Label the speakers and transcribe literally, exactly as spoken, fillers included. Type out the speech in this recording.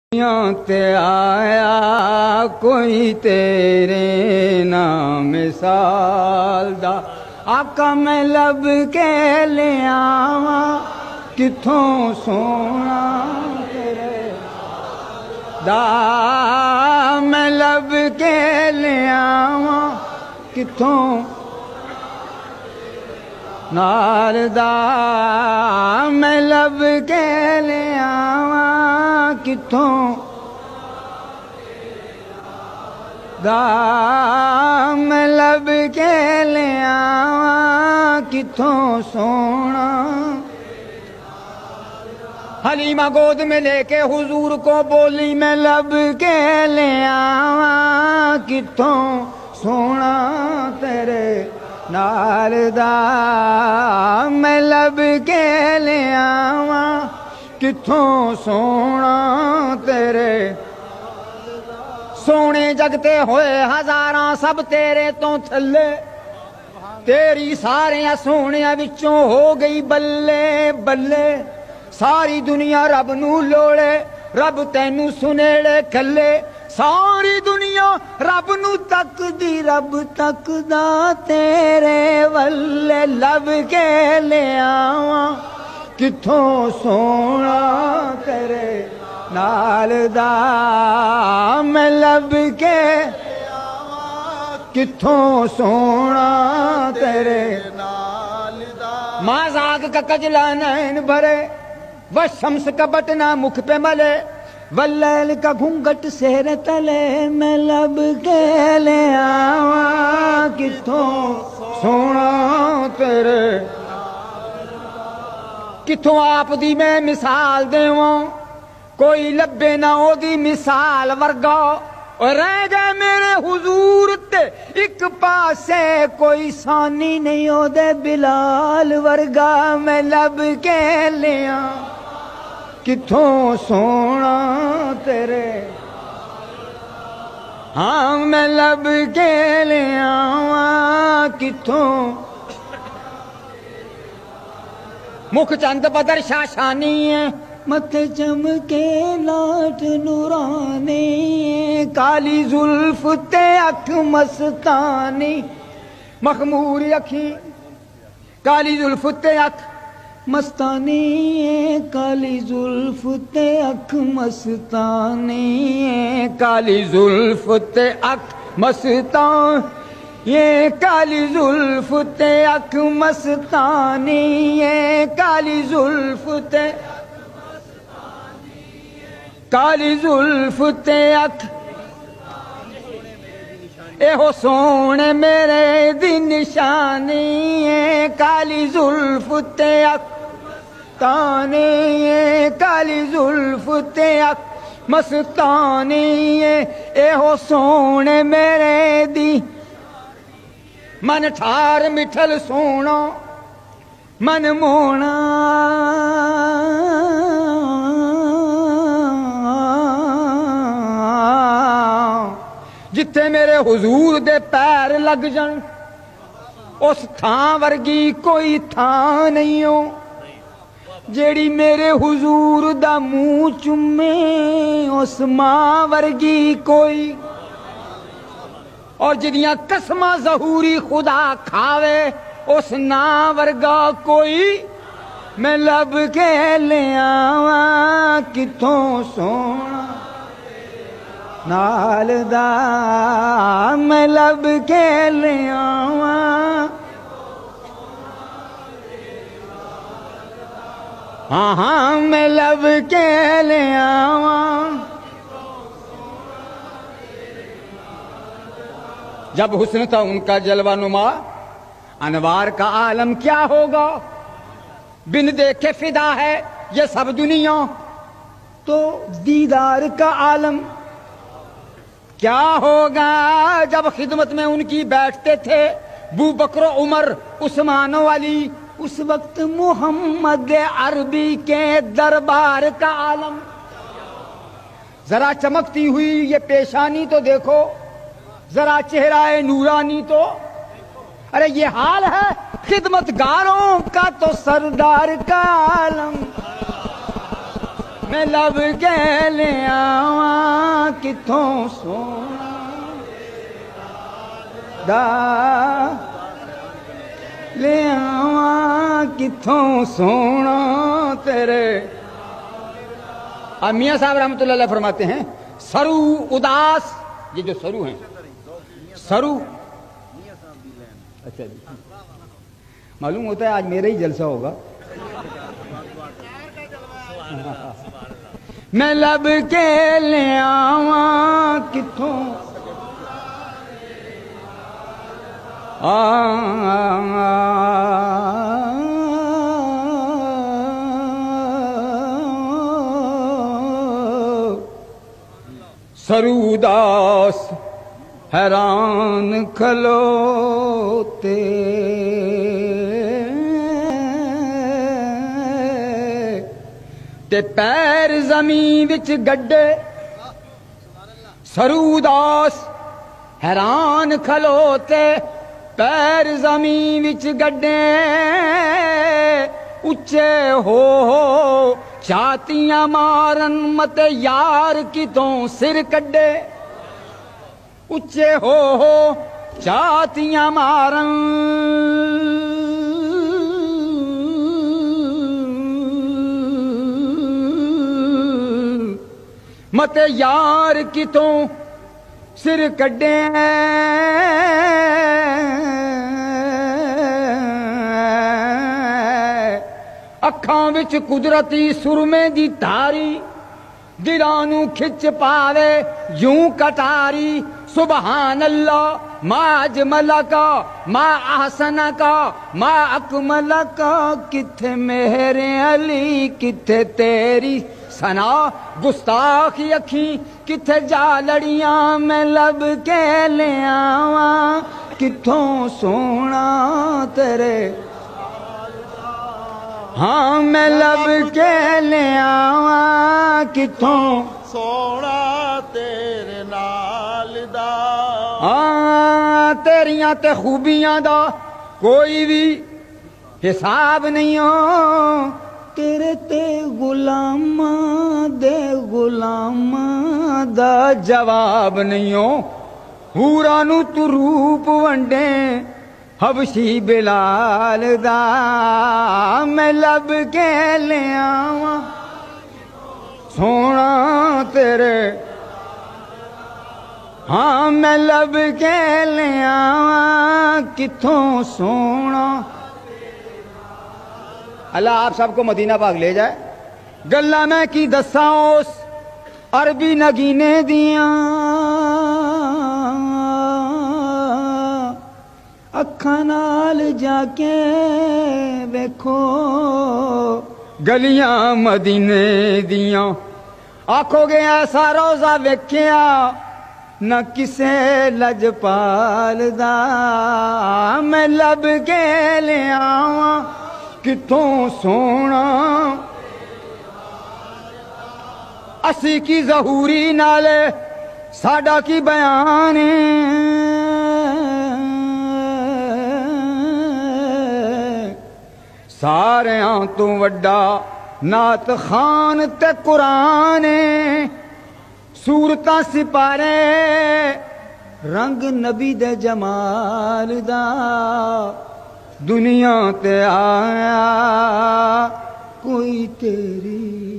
Speaker 1: تے آیا کوئی تیرے نام مثال دا آقا میں لب کے لے آواں کتھوں سونا تیرے دا میں لب کے لے آواں کتھوں ناردا میں لب کے لے آواں کتھوں دا میں لب کے لے آواں کتھوں سونا حلیمہ گود میں لے کے حضور کو بولی میں لب کے لے آواں کتھوں سونا تیرے ناردا میں لب کے لے آواں کتھوں سونا تیرے سونے جگتے ہوئے ہزاراں سب تیرے تو تھلے تیری ساریاں سونیاں وچوں ہو گئی بلے بلے ساری دنیا رب نو لوڑے رب تینو سنیڑے کھلے ساری دنیا رب نو تک دی رب تک دا تیرے والے لب کے لے آواں کتھوں سونا تیرے نال دا میں لب کے کتھوں سونا تیرے نال دا ماں زاگ کا کجلا نین بھرے وشمس کا بٹنا مکھ پہ ملے واللیل کا گھنگٹ سیر تلے میں لب کے لے آواں کتھوں سونا تیرے کتھوں آپ دی میں مثال دیواں کوئی لبے نہ او دی مثال ورگا اور رہ گئے میرے حضور تے ایک پاسے کوئی ثانی نہیں او دے بلال ورگا میں لب کے لیا کتھوں سونا تیرے ہاں میں لب کے لیا کتھوں مکھ چند بدر شاشانی ہے متھے چمکے لاٹ نورانی کالی زلف تے اکھ مستانی مخموری اکھی کالی زلف تے اکھ مستانی کالی زلف تے اکھ مستانی کالی زلف تے اکھ مستان یہ کالی زلف تے اکھ مستانی یہ کالی زلف تے کالی زلف تے اکھ اے ہو سونے میرے دی نشانی اے کالی زلف تے اکھ تانی اے کالی زلف تے اکھ مستانی اے ہو سونے میرے دی من ٹھار مٹھل سونا من مونا جتھے میرے حضور دے پیر لگ جن اس تھاں ورگی کوئی تھاں نہیں ہو جیڑی میرے حضور دا منہ چومے اس ماں ورگی کوئی اور جدیاں قسماں ظہوری خدا کھاوے اس نا ورگا کوئی میں لب کے لے آواں کتھوں سونا نال دا میں لب کے لے آواں ہاں ہاں میں لب کے لے آواں جب حسن تھا ان کا جلوہ نما انوار کا عالم کیا ہوگا بن دیکھے فدا ہے یہ سب دنیا تو دیدار کا عالم کیا ہوگا جب خدمت میں ان کی بیٹھتے تھے ابو بکر و عمر عثمان و علی اس وقت محمد عربی کے دربار کا عالم ذرا چمکتی ہوئی یہ پیشانی تو دیکھو ذرا چہرہ نورانی تو ارے یہ حال ہے خدمتگاروں کا تو سردار کا عالم میں لب کے لے آؤں کتھوں سونا دا لے آواں کتھوں سونا تیرے. اب میاں صاحب رحمۃ اللہ علیہ فرماتے ہیں سرو اداس، یہ جو سرو ہیں سرو، اچھا جی معلوم ہوتا ہے آج میرا ہی جلسہ ہوگا. میں لب کے لے آواں کتھوں سرو اداس حیران کھلوتے تے پیر زمین وچ گڈے. سرو اداس حیران کھلوتے پیر زمین وچ گڈے اچے ہو ہو چھاتیاں مارن مت یار کتوں سر کڈے. اچے ہو ہو چھاتیاں مارن مت یار کتوں سر کڈے. اکھاں وچ قدرتی سرمے دی تاری دلانو کھچ پاوے یوں کٹاری. سبحان اللہ ما اجمل کا ما احسن کا ما اکمل کا. کتھے مہر علی کتھے تیری سنا گستاخی اکھیں کتھے جا لڑیاں. میں لب کے لے آواں کتھوں سونا تیرے. ہاں میں لب کے لے آواں کتھوں
Speaker 2: سونا تیرے نال دا.
Speaker 1: ہاں تیریاں تے خوبیاں دا کوئی بھی حساب نہیں ہو. تیرے تے غلاماں دے غلاماں دا جواب نہیں ہو. حوراں نو تو روپ ونڈے حبشی بلال دا. میں لب کے لے آواں سونا تیرے. ہاں میں لب کے لے آواں کتھوں سونا. اللہ آپ سب کو مدینہ پاک لے جائے. گلا میں کی دساں اس عربی نگینے دیاں اکھاں نال جا کے ویکھو گلیاں مدینے دیاں. آکھو گے ایسا روزہ ویکھیا نہ کسے لجپال دا. میں لب کے لے آواں کتھوں سونا. اسی کی ظہوری نالے ساڈا کی بیان ساریاں تو وڈا نعت خان تے قرآن. صورتاں سپارے رنگ نبی دے جمال دا. دنیا تے آیا کوئی تیری